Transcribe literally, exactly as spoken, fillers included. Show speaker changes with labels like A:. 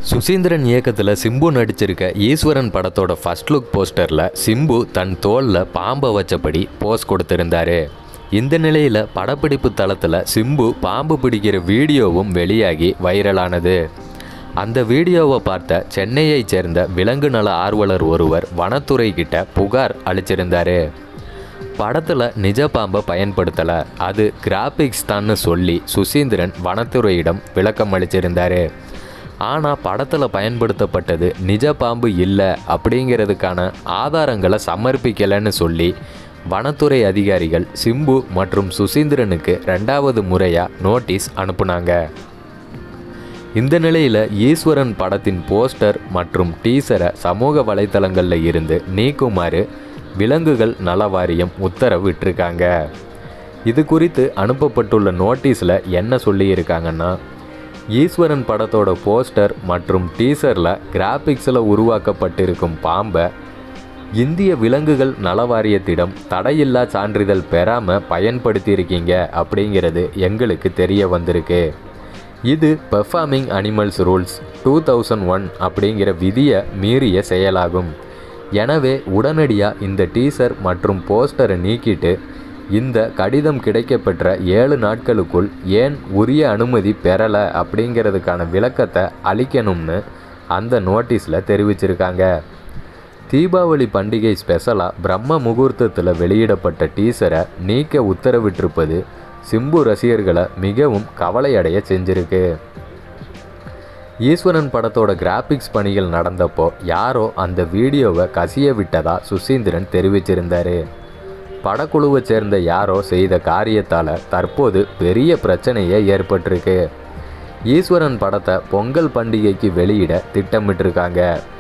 A: சுசீந்திரன் இயக்கத்தில் சிம்பு நடிச்சிருக்க ஈஸ்வரன் படத்தோட first look போஸ்டரில் சிம்பு தன் தோளில் பாம்பை வச்சபடி போஸ் கொடுத்திருந்தாரு. இந்த நிலையில் படப்பிடிப்பு தளத்தில் சிம்பு பாம்பு பிடிக்கிற வீடியோவும் வெளியாகி வைரலானது. அந்த வீடியோவை பார்த்த சென்னையைச் சேர்ந்த விலங்கு நல ஆர்வலர் ஒருவர் வனத்துறை கிட்ட புகார் அளிச்சிருந்தாரு. படத்தில் நிஜ பாம்பை பயன்படுத்தலை, அது கிராபிக்ஸ் தான்னு சொல்லி சுசீந்திரன் வனத்துறையிடம் விளக்கம் அளிச்சிருந்தாரு. ஆனால் படத்தில் பயன்படுத்தப்பட்டது நிஜ பாம்பு இல்லை அப்படிங்கிறதுக்கான ஆதாரங்களை சமர்ப்பிக்கலைன்னு சொல்லி வனத்துறை அதிகாரிகள் சிம்பு மற்றும் சுசீந்திரனுக்கு ரெண்டாவது முறையாக நோட்டீஸ் அனுப்புனாங்க. இந்த நிலையில் ஈஸ்வரன் படத்தின் போஸ்டர் மற்றும் டீசரை சமூக வலைத்தளங்களில் இருந்து நீக்குமாறு விலங்குகள் நல வாரியம் உத்தரவிட்டிருக்காங்க. இது குறித்து அனுப்பப்பட்டுள்ள நோட்டீஸில் என்ன சொல்லியிருக்காங்கன்னா, ஈஸ்வரன் படத்தோட போஸ்டர் மற்றும் டீசரில் கிராபிக்ஸில் உருவாக்கப்பட்டிருக்கும் பாம்பை இந்திய விலங்குகள் நல வாரியத்திடம் தடையில்லா சான்றிதழ் பெறாமல் பயன்படுத்தியிருக்கீங்க அப்படிங்கிறது எங்களுக்கு தெரிய வந்திருக்கு. இது performing animals rules two thousand one அப்படிங்கிற விதியை மீறிய செயலாகும். எனவே உடனடியாக இந்த டீசர் மற்றும் போஸ்டரை நீக்கிட்டு இந்த கடிதம் கிடைக்கப்பெற்ற ஏழு நாட்களுக்குள் ஏன் உரிய அனுமதி பெறலை அப்படிங்கிறதுக்கான விளக்கத்தை அளிக்கணும்னு அந்த நோட்டீஸில் தெரிவிச்சிருக்காங்க. தீபாவளி பண்டிகை ஸ்பெஷலாக பிரம்ம முகூர்த்தத்தில் வெளியிடப்பட்ட டீசரை நீக்க உத்தரவிட்டிருப்பது சிம்பு ரசிகர்களை மிகவும் கவலையடைய செஞ்சிருக்கு. ஈஸ்வரன் படத்தோட கிராபிக்ஸ் பணிகள் நடந்தப்போ யாரோ அந்த வீடியோவை கசிய விட்டதா சுசீந்திரன் தெரிவிச்சிருந்தார். படக்குழுவை சேர்ந்த யாரோ செய்த காரியத்தால் தற்போது பெரிய பிரச்சனையே ஏற்பட்டிருக்கு. ஈஸ்வரன் படத்தை பொங்கல் பண்டிகைக்கு வெளியிட திட்டமிட்டிருக்காங்க.